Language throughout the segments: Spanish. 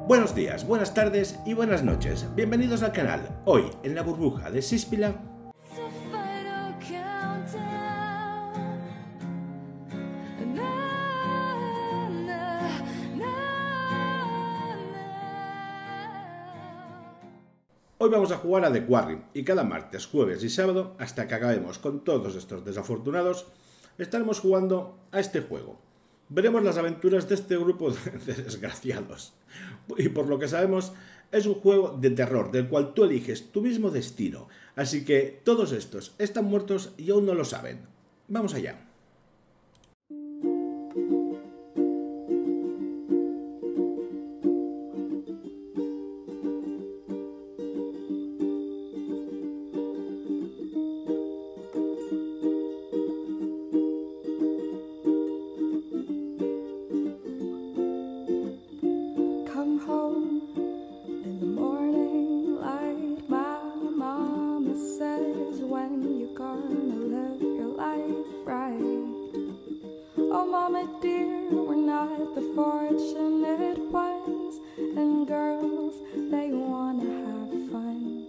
Buenos días, buenas tardes y buenas noches. Bienvenidos al canal. Hoy, en la burbuja de Síspila... Hoy vamos a jugar a The Quarry y cada martes, jueves y sábado, hasta que acabemos con todos estos desafortunados, estaremos jugando a este juego. Veremos las aventuras de este grupo de desgraciados. Y por lo que sabemos, es un juego de terror del cual tú eliges tu mismo destino. Así que todos estos están muertos y aún no lo saben. Vamos allá. Oh, mama dear, we're not the fortunate ones, and girls, they wanna have fun.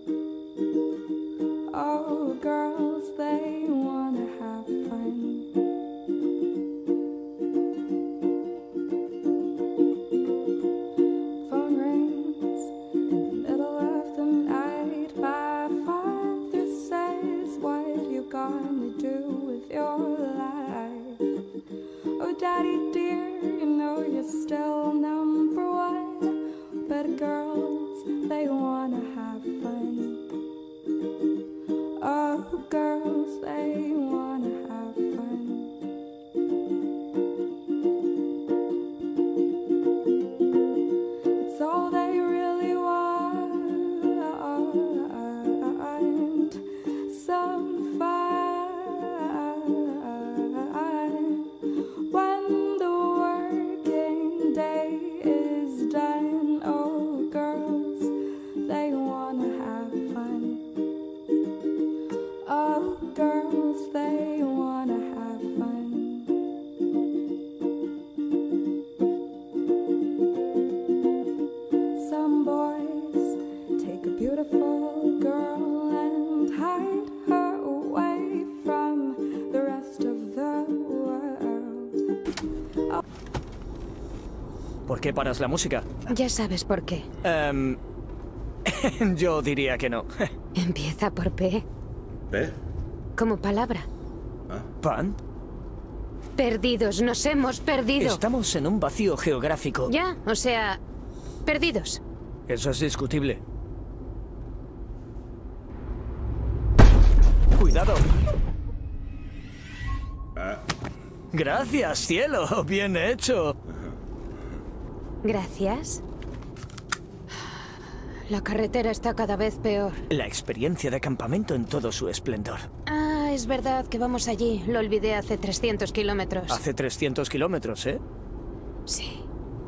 Oh, girls, they wanna have fun. Phone rings in the middle of the night. My father says, what you gonna do with your life? Oh, daddy dear, you know you're still number one, but girls, they wanna have fun. Oh, girls, they wanna have fun. It's all they really want, some fun. When the working day is done, oh, girls, they wanna have fun. Oh, girls, they wanna have fun. Some boys take a beautiful girl and hide her away from the rest of the world. Oh. ¿Por qué paras la música? Ya sabes por qué. Yo diría que no. Empieza por P. ¿P? Como palabra. ¿Pan? Perdidos, nos hemos perdido. Estamos en un vacío geográfico. Ya, o sea, perdidos. Eso es discutible. ¡Cuidado! Gracias, cielo. Bien hecho. Gracias. La carretera está cada vez peor. La experiencia de campamento en todo su esplendor. Ah, es verdad que vamos allí. Lo olvidé hace 300 kilómetros. Hace 300 kilómetros, ¿eh? Sí.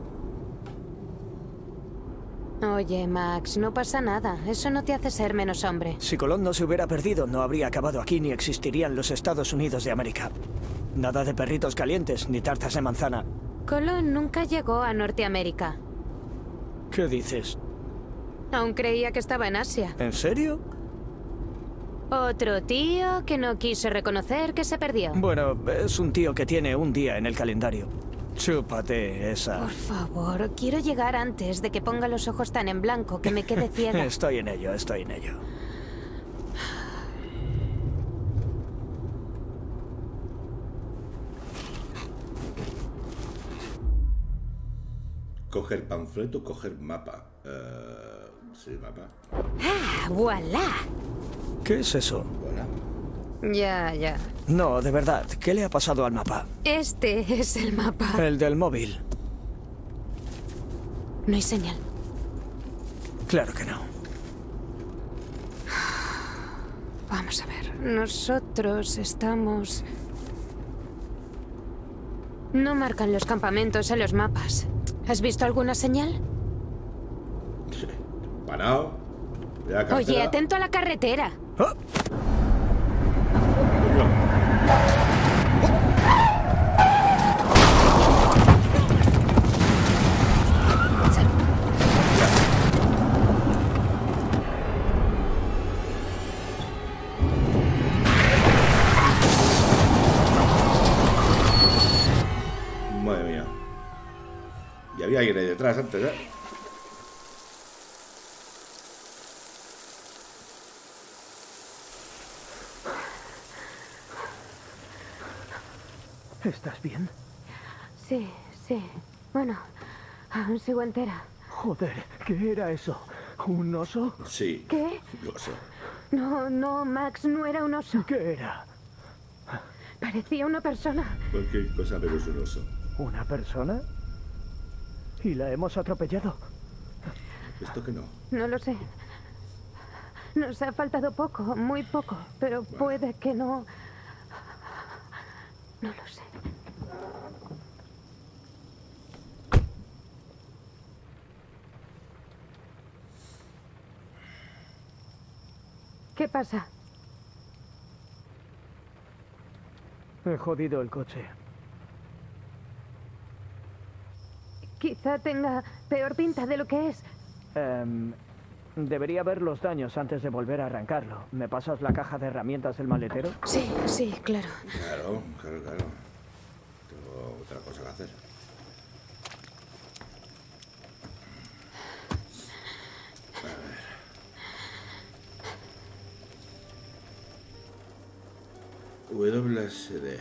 Oye, Max, no pasa nada. Eso no te hace ser menos hombre. Si Colón no se hubiera perdido, no habría acabado aquí ni existirían los Estados Unidos de América. Nada de perritos calientes ni tartas de manzana. Colón nunca llegó a Norteamérica. ¿Qué dices? Aún creía que estaba en Asia. ¿En serio? Otro tío que no quiso reconocer que se perdió. Bueno, es un tío que tiene un día en el calendario. Chúpate esa. Por favor, quiero llegar antes de que ponga los ojos tan en blanco que me quede ciega. Estoy en ello, estoy en ello. Coger panfleto, coger mapa. Sí, mapa. ¡Ah, voilà! ¿Qué es eso? Hola. Ya. No, de verdad, ¿qué le ha pasado al mapa? Este es el mapa. El del móvil. No hay señal. Claro que no. Vamos a ver. Nosotros estamos... No marcan los campamentos en los mapas. ¿Has visto alguna señal? Parado. Oye, atento a la carretera. ¡Oh! había alguien ahí detrás antes, ¿eh? ¿Estás bien? Sí, sí. Bueno, aún sigo entera. Joder, ¿qué era eso? ¿Un oso? Sí. ¿Qué? Lo sé. No, no, Max, no era un oso. ¿Qué era? Parecía una persona. Cualquier cosa menos un oso. ¿Una persona? ¿Y la hemos atropellado? Esto que no. No lo sé. Nos ha faltado poco, muy poco, pero puede que no... No lo sé. ¿Qué pasa? He jodido el coche. Quizá tenga peor pinta de lo que es. Debería ver los daños antes de volver a arrancarlo. ¿Me pasas la caja de herramientas del maletero? Sí, sí, claro. Claro. Tengo otra cosa que hacer. A ver. WSD.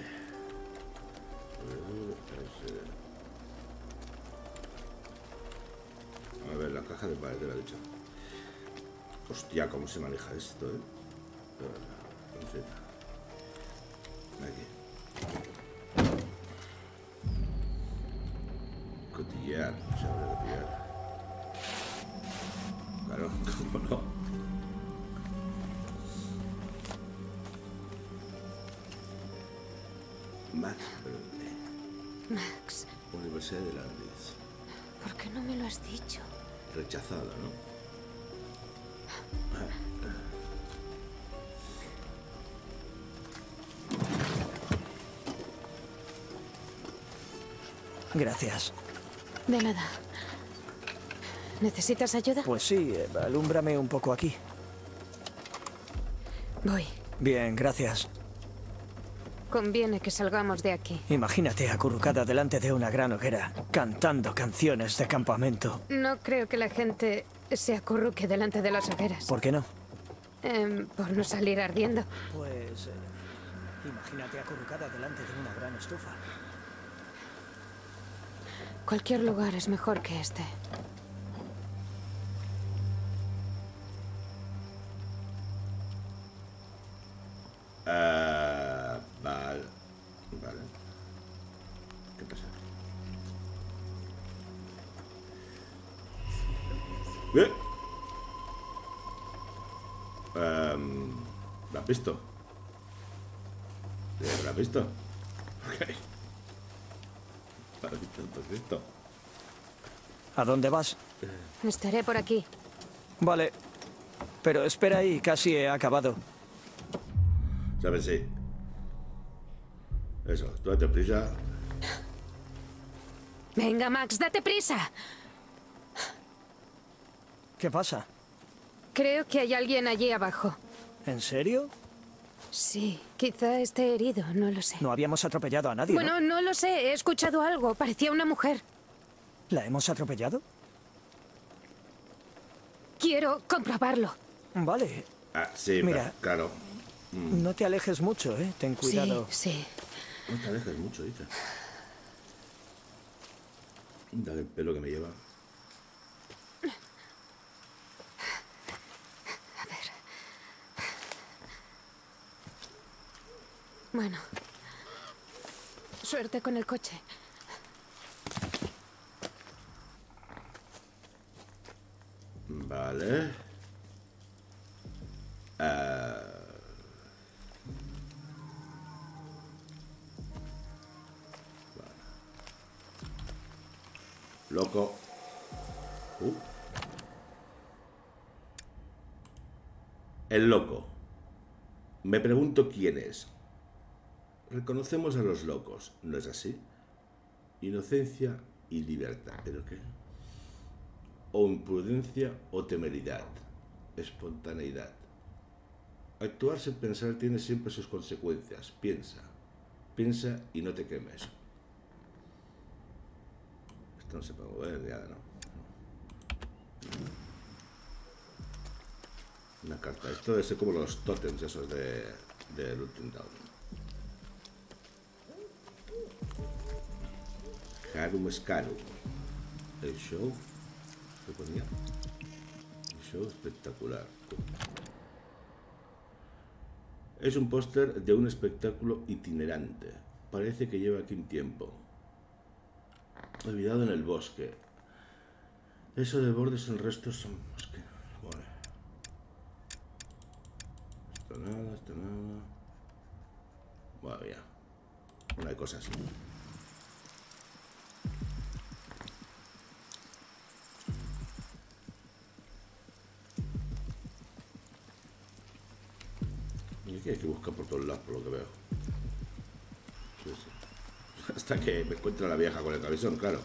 A ver, la caja de maletero ha dicho. Hostia, cómo se maneja esto, ¿eh? En fin. Aquí. Cotillear, se abre cotillear. Claro, cómo no. Max Brunner, Max, Universidad de Londres. ¿por qué no me lo has dicho? Rechazado, ¿no? Gracias. De nada. ¿Necesitas ayuda? Pues sí, alúmbrame un poco aquí. Voy. Bien, gracias. Conviene que salgamos de aquí. Imagínate acurrucada delante de una gran hoguera, cantando canciones de campamento. No creo que la gente se acurruque delante de las hogueras. ¿Por qué no? Por no salir ardiendo. Pues... imagínate acurrucada delante de una gran estufa. Cualquier lugar es mejor que este. Vale. Vale. ¿Qué pasa? ¿Lo has visto? ¿Lo has visto? Ok. ¿Lo has visto? ¿A dónde vas? Estaré por aquí. Vale. Pero espera ahí, casi he acabado. ¿Sabes? Sí. Eso, tú date prisa. Venga, Max, date prisa. ¿Qué pasa? Creo que hay alguien allí abajo. ¿En serio? Sí, quizá esté herido, no lo sé. No habíamos atropellado a nadie, ¿no? Bueno, no lo sé, he escuchado algo. Parecía una mujer. ¿La hemos atropellado? Quiero comprobarlo. Vale. Ah, sí, Mira. claro. No te alejes mucho, ¿eh? Ten cuidado. Sí, sí. No te alejes mucho, dice. Dale el pelo que me lleva. A ver. Bueno. Suerte con el coche. Vale. Loco. El loco. Me pregunto quién es. Reconocemos a los locos, ¿no es así? Inocencia y libertad. ¿Pero qué? O imprudencia o temeridad. Espontaneidad. Actuar sin pensar tiene siempre sus consecuencias. Piensa. Piensa y no te quemes. Esto no se puede mover, ya no. Una carta. Esto debe ser como los tótems esos de Looting Down. Harum Scarum. El show. ¿Qué ponía? El show espectacular. Es un póster de un espectáculo itinerante. Parece que lleva aquí un tiempo. Olvidado en el bosque. Eso de bordes en restos son bosque. Bueno. Esto nada, esto nada. Bueno, ya. Bueno, hay cosas. Y aquí hay que buscar por todos lados, por lo que veo. Sí, sí. Hasta que me encuentre la vieja con el cabezón, claro.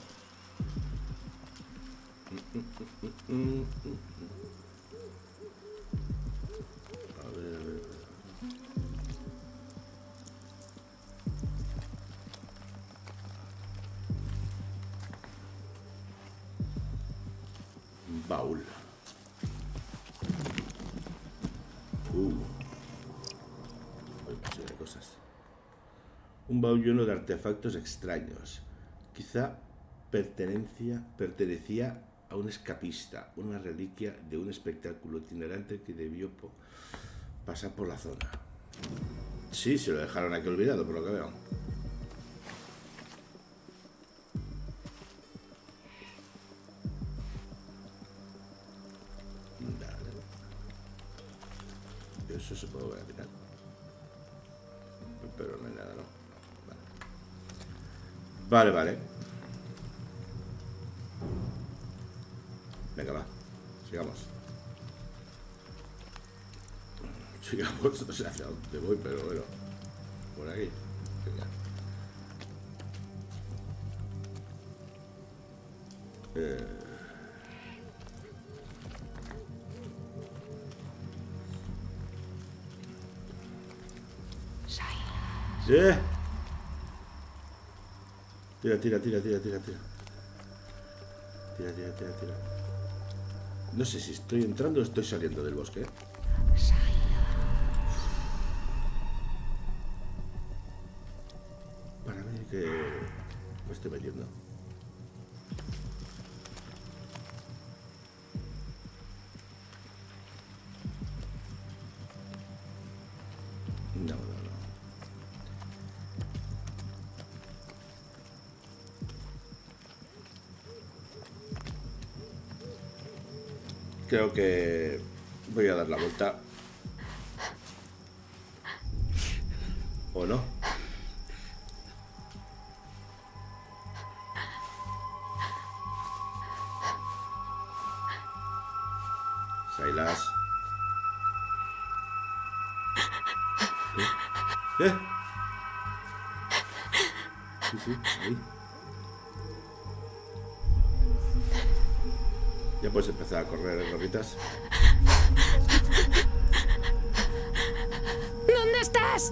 A ver, a ver. Un baúl. Hay cosas. Un baúl lleno de artefactos extraños. Quizá pertenecía a un escapista, una reliquia de un espectáculo itinerante que debió pasar por la zona. Sí, se lo dejaron aquí olvidado, por lo que veo. Dale. Eso se puede ver, mirar. Pero no hay nada, ¿no? Vale, vale. Venga, va. Sigamos. Sigamos, no sé hacia dónde voy, pero bueno. Por aquí. Venga. Tira. Tira. No sé si estoy entrando o estoy saliendo del bosque. Para mí que me estoy metiendo. No. Creo que voy a dar la vuelta. ¿O no? Silas. Sí, ahí. Ya puedes empezar a correr, Roritas. ¿Dónde estás?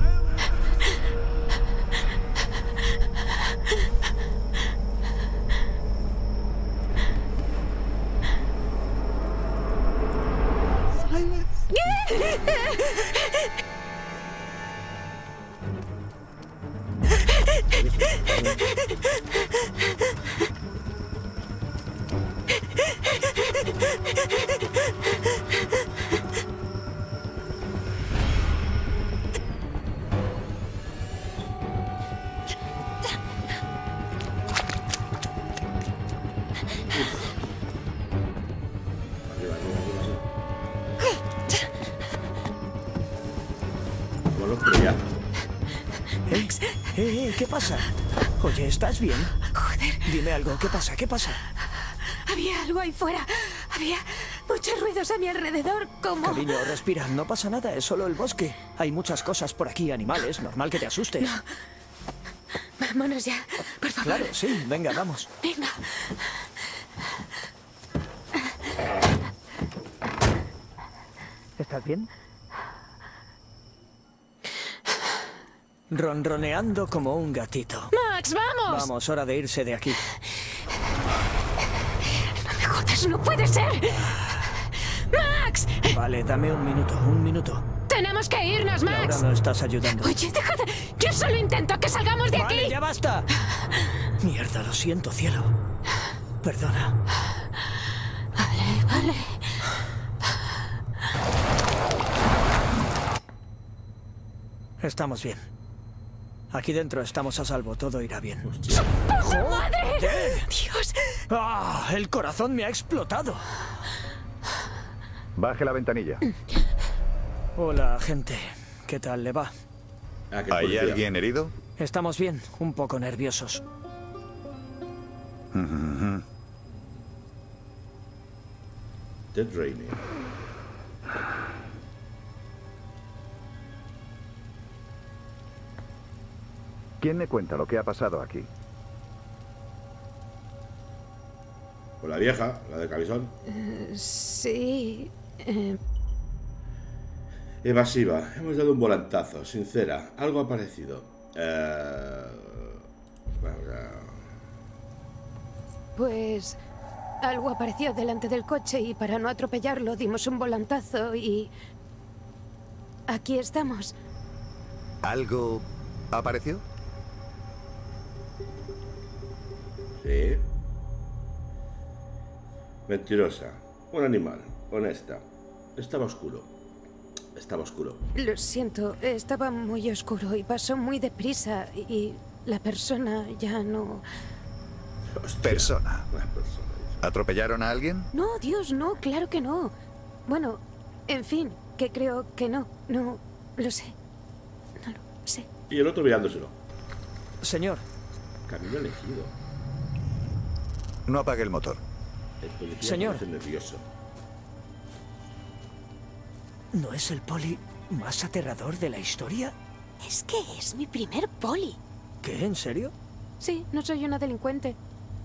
¿Qué pasa? Oye, ¿estás bien? Joder. Dime algo, ¿qué pasa? ¿Qué pasa? Había algo ahí fuera. Había muchos ruidos a mi alrededor, como... Cariño, respira, no pasa nada, es solo el bosque. Hay muchas cosas por aquí, animales, normal que te asustes. No. Vámonos ya, por favor. Claro, sí, venga, vamos. Venga. ¿Estás bien? Ronroneando como un gatito. ¡Max, vamos! Vamos, hora de irse de aquí. ¡Max, no puede ser! ¡Max! Vale, dame un minuto. ¡Tenemos que irnos, Laura, Max! no estás ayudando. Oye, deja de... Yo solo intento que salgamos de aquí. Vale, ya basta. Mierda, lo siento, cielo. Perdona. Vale. Estamos bien. Aquí dentro estamos a salvo, todo irá bien. ¡Puta madre! ¡Dios! ¡Ah! El corazón me ha explotado. Baje la ventanilla. Hola, gente. ¿Qué tal le va? Ah, que ¿Hay policía. alguien herido? Estamos bien, un poco nerviosos. Dead Rainy. ¿Quién me cuenta lo que ha pasado aquí? Con la vieja, la de camisón. Sí... Evasiva. Hemos dado un volantazo. Sincera. Algo ha parecido. Pues... algo apareció delante del coche y para no atropellarlo dimos un volantazo y... aquí estamos. ¿Algo apareció? Sí. Mentirosa. Un animal. Honesta. Estaba oscuro. Lo siento, estaba muy oscuro y pasó muy deprisa y la persona ya no... Hostia. Persona. Una persona. ¿Atropellaron a alguien? No, Dios, no, claro que no. Bueno, en fin, que creo que no. No lo sé. No lo sé. Y el otro mirándoselo. Señor, Camino elegido. No apague el motor. El policía Señor. parece nervioso. ¿no es el poli más aterrador de la historia? Es que es mi primer poli. ¿Qué? ¿En serio? Sí, no soy una delincuente.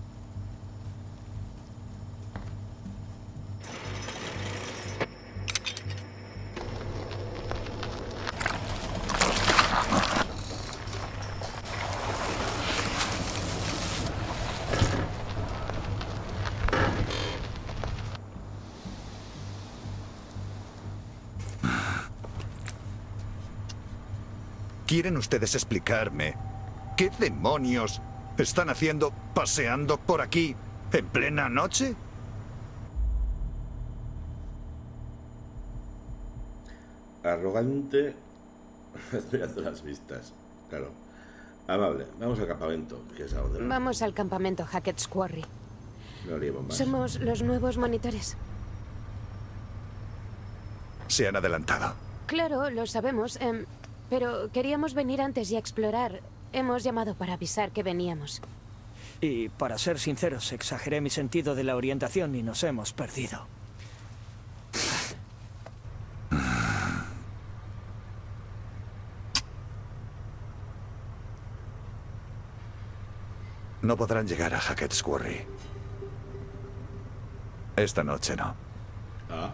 ¿Quieren ustedes explicarme qué demonios están haciendo paseando por aquí en plena noche? Arrogante. Mirando las vistas. Claro. Amable. Vamos al campamento, que es a donde Vamos al campamento Hackett's Quarry. no liemos más. Somos los nuevos monitores. Se han adelantado. Claro, lo sabemos, pero queríamos venir antes y explorar. Hemos llamado para avisar que veníamos. Y para ser sinceros, exageré mi sentido de la orientación y nos hemos perdido. No podrán llegar a Hackett's Quarry. Esta noche no. Ah,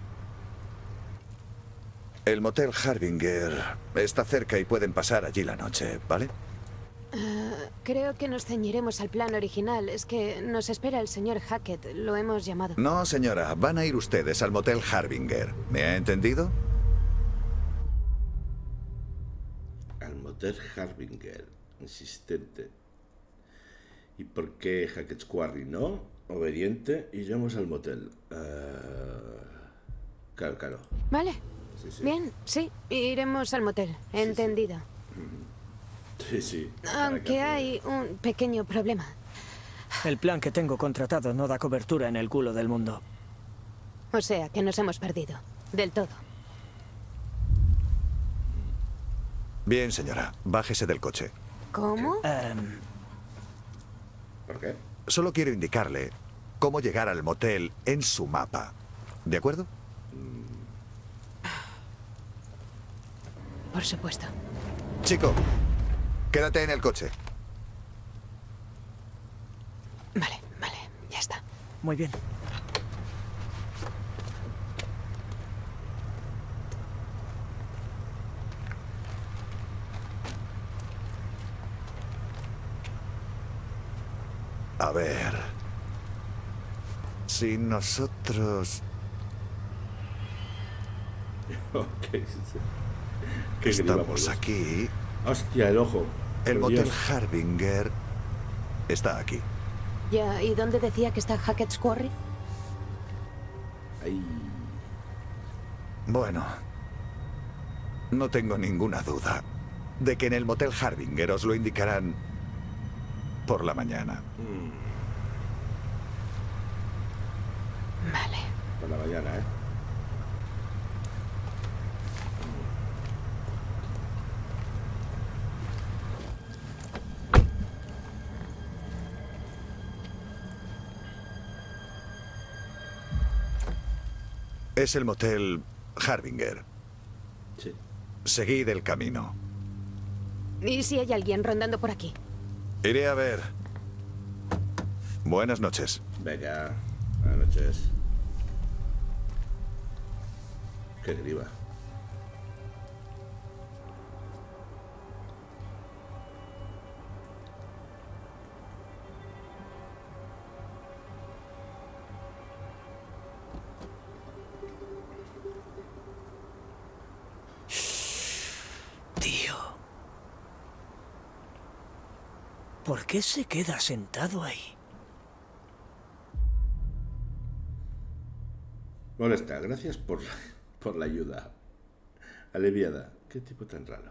El motel Harbinger está cerca y pueden pasar allí la noche, ¿vale? Creo que nos ceñiremos al plan original. Es que nos espera el señor Hackett. Lo hemos llamado. No, señora, van a ir ustedes al motel Harbinger. ¿Me ha entendido? al motel Harbinger. Insistente. ¿Y por qué Hackett's Quarry no? Obediente. Y llamamos al motel. Claro, claro. Vale. Sí, sí. Bien, sí. Iremos al motel. Entendido. Sí, sí. Aunque hay un pequeño problema. El plan que tengo contratado no da cobertura en el culo del mundo. O sea, que nos hemos perdido. Del todo. Bien, señora, bájese del coche. ¿Cómo? ¿Por qué? Solo quiero indicarle cómo llegar al motel en su mapa. ¿De acuerdo? Por supuesto. Chico, quédate en el coche. Vale, vale. Ya está. Muy bien. A ver. si nosotros Ok, sí. Qué gripa, por estamos Dios. aquí, Hostia, el ojo. el Por motel Dios. Harbinger está aquí. Ya, ¿y dónde decía que está Hackett's Quarry? Ay. Bueno, no tengo ninguna duda de que en el motel Harbinger os lo indicarán por la mañana. Vale. Por la mañana, ¿eh? Es el motel Harbinger. Sí. Seguid el camino. ¿Y si hay alguien rondando por aquí? Iré a ver. Buenas noches. Venga. Buenas noches. Qué griba. Tío. ¿Por qué se queda sentado ahí? Molesta, gracias por la ayuda. Aliviada. Qué tipo tan raro.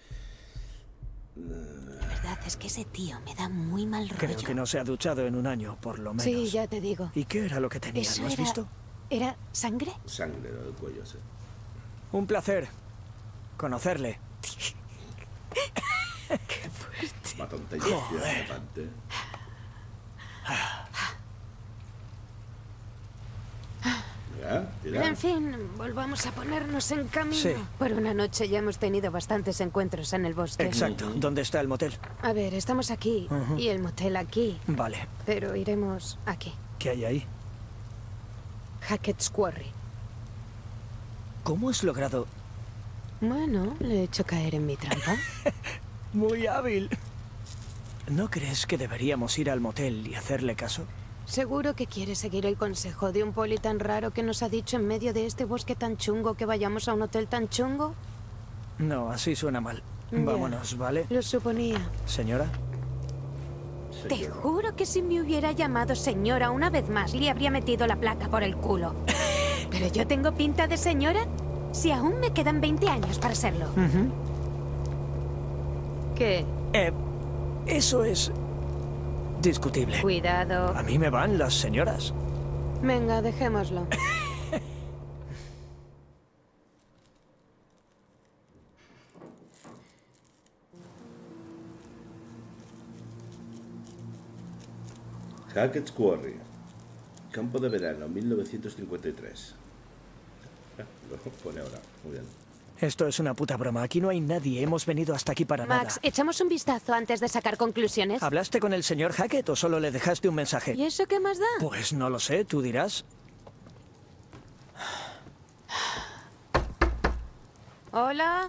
La verdad es que ese tío me da muy mal rollo. Creo que no se ha duchado en un año, por lo menos. Sí, ya te digo. ¿Y qué era lo que tenía? ¿Eso ¿Lo has era... visto? ¿Era sangre? Sangre del cuello, sí. Un placer conocerle. Una tontería, tío, elefante. Mira, tira. En fin, volvamos a ponernos en camino. Sí. Por una noche ya hemos tenido bastantes encuentros en el bosque. Exacto. ¿Dónde está el motel? A ver, estamos aquí y el motel aquí, Vale. pero iremos aquí. ¿Qué hay ahí? Hackett's Quarry. ¿Cómo has logrado...? Bueno, le he hecho caer en mi trampa. Muy hábil. ¿No crees que deberíamos ir al motel y hacerle caso? ¿Seguro que quiere seguir el consejo de un poli tan raro que nos ha dicho en medio de este bosque tan chungo que vayamos a un hotel tan chungo? No, así suena mal. Ya. Vámonos, ¿vale? Lo suponía. Señora. Te juro que si me hubiera llamado señora una vez más, le habría metido la placa por el culo. ¿Pero yo tengo pinta de señora? Si aún me quedan 20 años para serlo. ¿Qué? Eso es... discutible. Cuidado. A mí me van las señoras. Venga, dejémoslo. Hackett's Quarry. Campo de verano, 1953. Lo pone ahora. Muy bien. Esto es una puta broma. Aquí no hay nadie. Hemos venido hasta aquí para Max, nada. ¿echamos un vistazo antes de sacar conclusiones? ¿Hablaste con el señor Hackett o solo le dejaste un mensaje? ¿Y eso qué más da? Pues no lo sé, tú dirás. Hola.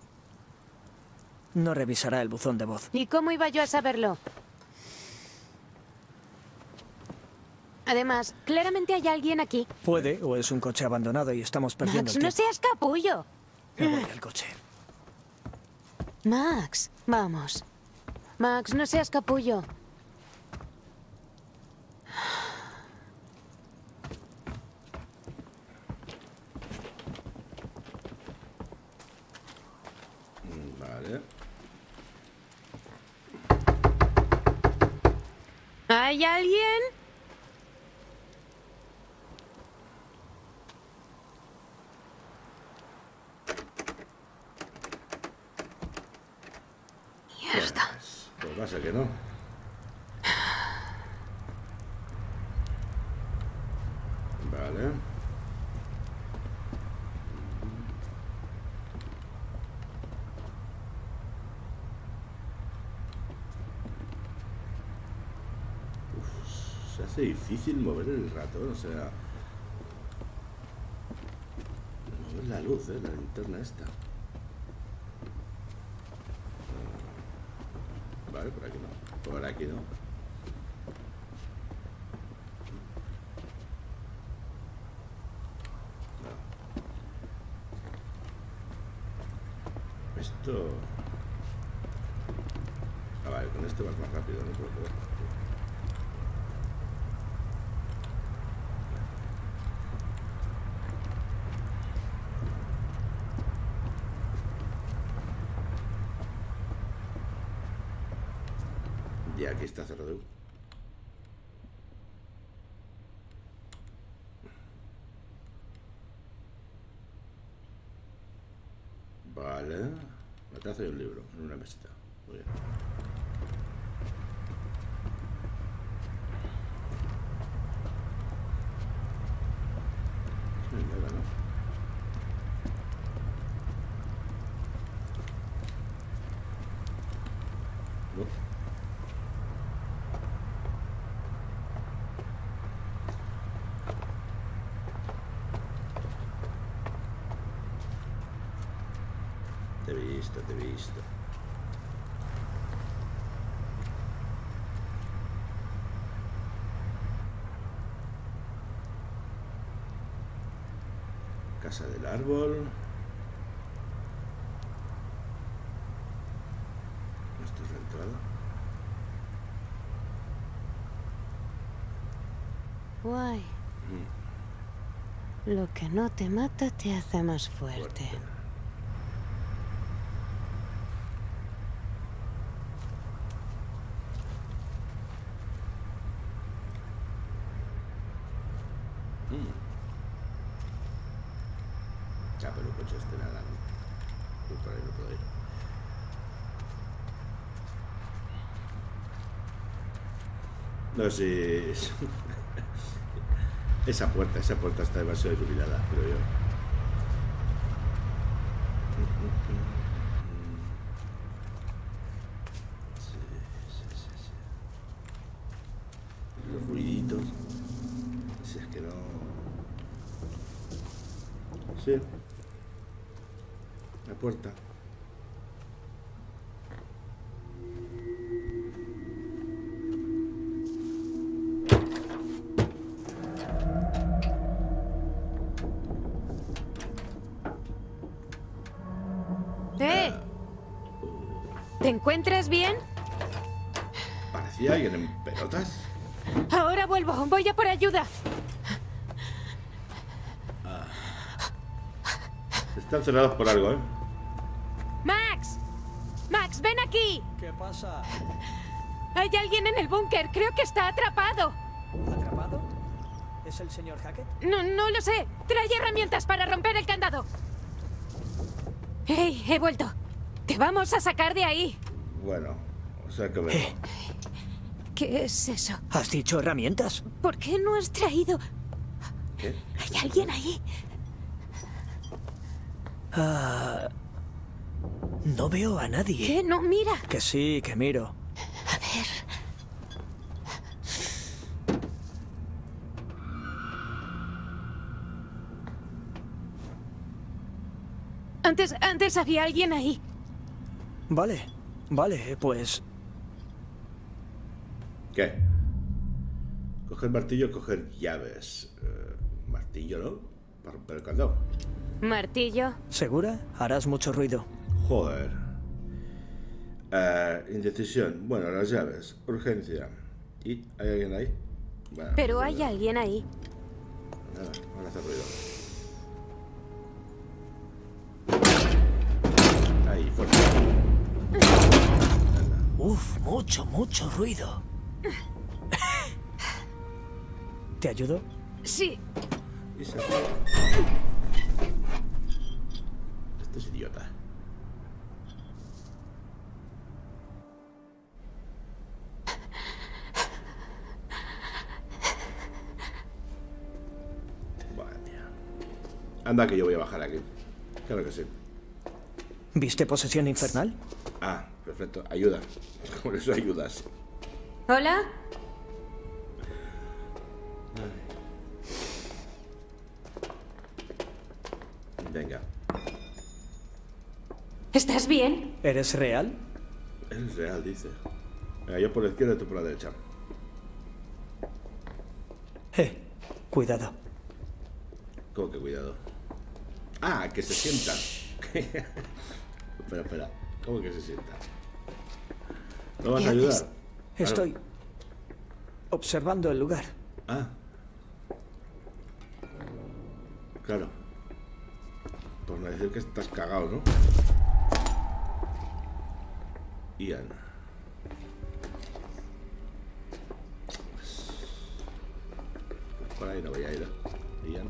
No revisará el buzón de voz. ¿Y cómo iba yo a saberlo? Además, claramente hay alguien aquí. Puede, o es un coche abandonado y estamos perdiendo Max, el no tiempo. seas capullo. Me voy al coche. Max, vamos. Max, no seas capullo. Vale. ¿Hay alguien? Mierda. Pues pasa que no. Vale. Se hace difícil mover el ratón, o sea... Mover la luz, la linterna esta. Vale, por aquí no. Por aquí no. Esto... Ah, vale, con este vas más rápido, ¿no? Y aquí está cerrado. Vale. Una taza y un libro en una mesita. Muy bien. No hay nada, ¿no? No. Te he visto, te he visto. Casa del árbol. Esto es la entrada. Guay. Lo que no te mata te hace más fuerte. Ya, pero el coche este nada. Yo por ahí no puedo ir. No sé si... esa puerta está demasiado iluminada, creo yo. Sí. Los ruiditos. Si es que no... Sí. La puerta. ¿Te encuentras bien? ¿Parecía alguien en pelotas? Ahora vuelvo. Voy a por ayuda. Están cerrados por algo, ¿eh? ¡Max! ¡Max, ven aquí! ¿Qué pasa? Hay alguien en el búnker. Creo que está atrapado. ¿Atrapado? ¿Es el señor Hackett? No lo sé. Trae herramientas para romper el candado. ¡Hey! He vuelto. Te vamos a sacar de ahí. Bueno, o sea que veo. ¿Qué es eso? ¿Has dicho herramientas? ¿Por qué no has traído...? ¿Qué? ¿Hay alguien ahí? No veo a nadie. ¿Qué? No, mira. Que sí, que miro. A ver... Antes había alguien ahí. Vale, pues... ¿Qué? Coger martillo, coger llaves. Martillo, ¿no? Para romper el candado. ¿Martillo? ¿Segura? Harás mucho ruido. Joder. Indecisión. Bueno, las llaves. Urgencia. ¿Y hay alguien ahí? Bueno, Pero hay alguien ahí. Nada, van a hacer ruido. Ahí, fuerte. Uf, mucho ruido. ¿Te ayudo? Sí. Y se... Este es idiota. Vale. Anda que yo voy a bajar aquí. Claro que sí. ¿Viste posesión infernal? Ah, perfecto. Ayuda. Con eso ayudas. ¿Hola? Venga. ¿Estás bien? ¿Eres real? Es real, dice. Venga, yo por la izquierda y tú por la derecha. Cuidado. ¿Cómo que cuidado? Ah, que se sientan. Espera. ¿Cómo que se sienta? ¿No vas ¿Qué a ayudar? haces? Estoy observando el lugar. Ah. Claro. Por no decir que estás cagado, ¿no? Ian. Por ahí no voy a ir. Ian.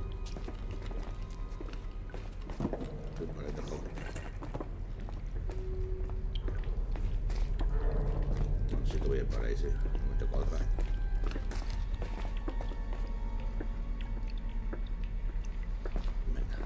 Por ahí tampoco. Sí que voy a ir por ahí, sí. Me toca otra. Venga.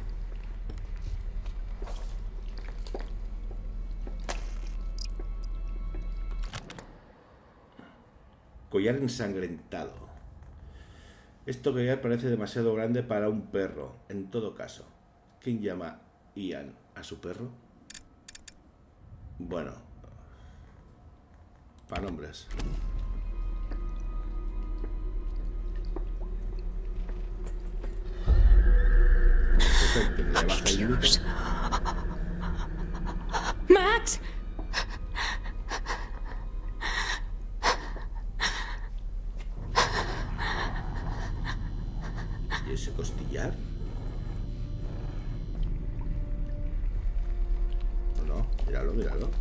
Collar ensangrentado. Este collar parece demasiado grande para un perro. En todo caso, ¿quién llama Ian a su perro? Bueno, para nombres. Perfecto, le baja el minuto. ¡Max! ¿Y ese costillar? No, míralo.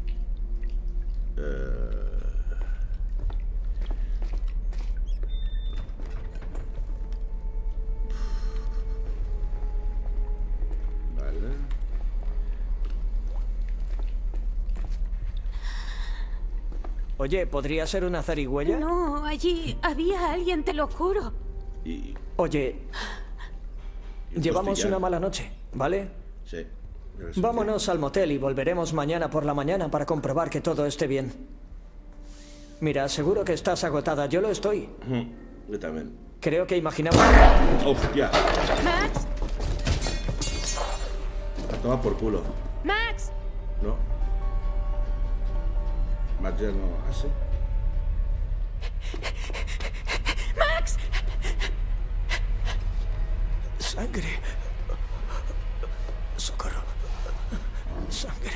Vale. Oye, ¿podría ser una zarigüeya? No, allí había alguien, te lo juro. Y Oye, un llevamos costillar. una mala noche, ¿vale? Sí. debe ser Vámonos al motel y volveremos mañana por la mañana para comprobar que todo esté bien. Mira, seguro que estás agotada. Yo lo estoy. Ujú, yo también. Creo que imaginaba... ¡Hostia! ¡Max! A tomar por culo. ¡Max! No. Max ya no hace. ¡Max! Sangre. Socorro. Sangre.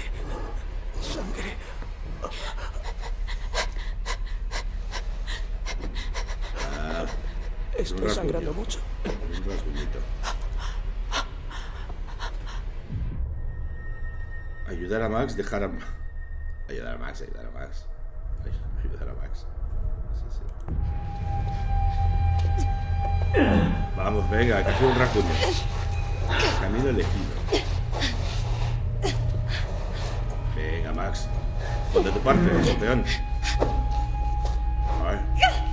Estoy sangrando mucho. Un rasguñito. Ayudar a Max, dejar a... Ayudar a Max. Ayudar a Max. Sí. Vamos, venga, que ha sido un rasguño. Camino elegido. Venga, Max. Pon de tu parte, campeón. A ver.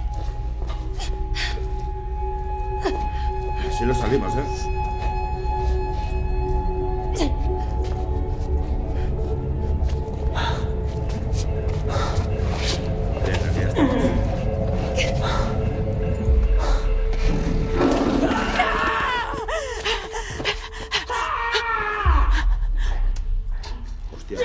Así lo salimos, ¿eh? Venga, ya estamos. Hostia.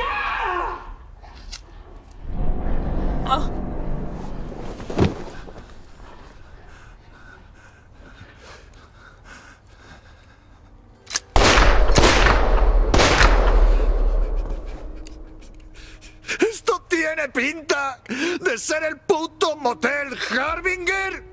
¿Esto tiene pinta de ser el puto motel Harbinger?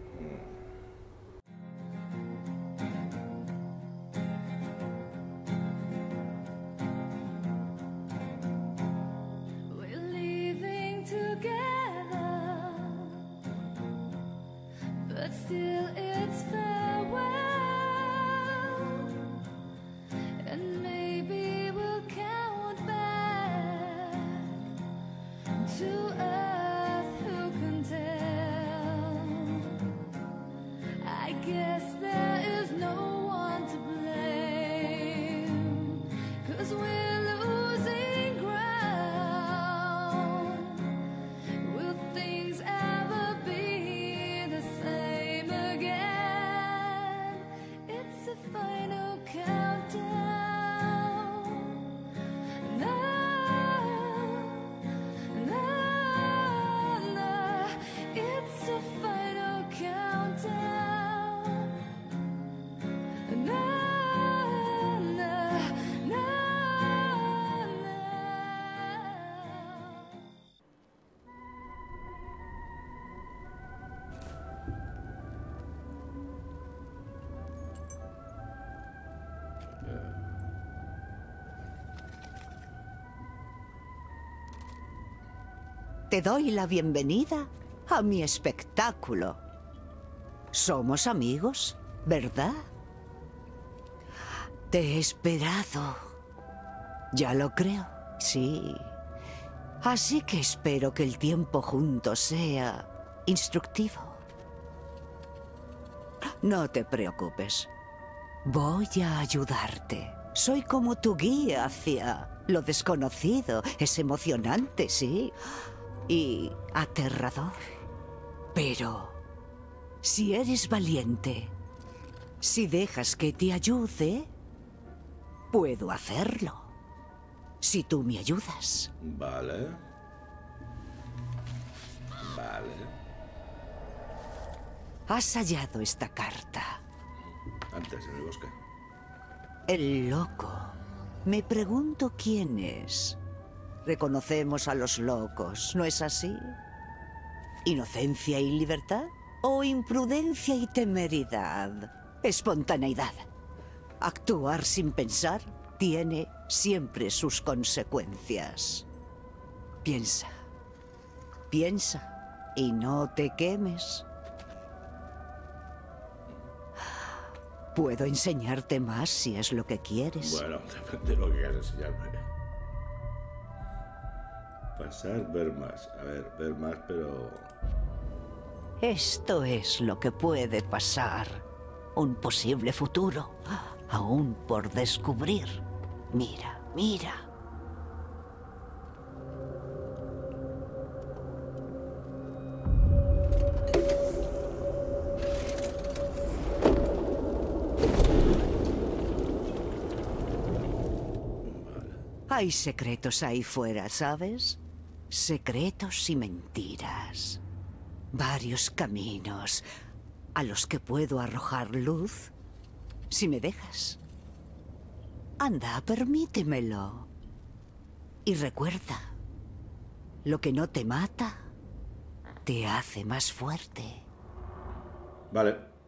We're leaving together, but still it's farewell. And maybe we'll count back to earth, who can tell? Te doy la bienvenida a mi espectáculo. Somos amigos, ¿verdad? Te he esperado. Ya lo creo, sí. Así que espero que el tiempo juntos sea instructivo. No te preocupes. Voy a ayudarte. Soy como tu guía hacia lo desconocido. Es emocionante, sí. Y aterrador. Pero si eres valiente, si dejas que te ayude, puedo hacerlo. Si tú me ayudas. Vale. Vale. Has hallado esta carta. Antes, en el bosque. El loco. Me pregunto quién es. Reconocemos a los locos, ¿no es así? ¿Inocencia y libertad? ¿O imprudencia y temeridad? Espontaneidad. Actuar sin pensar tiene siempre sus consecuencias. Piensa. Piensa y no te quemes. Puedo enseñarte más si es lo que quieres. Bueno, depende de lo que quieras enseñarme. Pasar, ver más. A ver, ver más, pero... Esto es lo que puede pasar. Un posible futuro, aún por descubrir. Mira, mira. Hay secretos ahí fuera, ¿sabes? Secretos y mentiras. Varios caminos a los que puedo arrojar luz, si me dejas. Anda, permítemelo. Y recuerda, lo que no te mata, te hace más fuerte. Vale.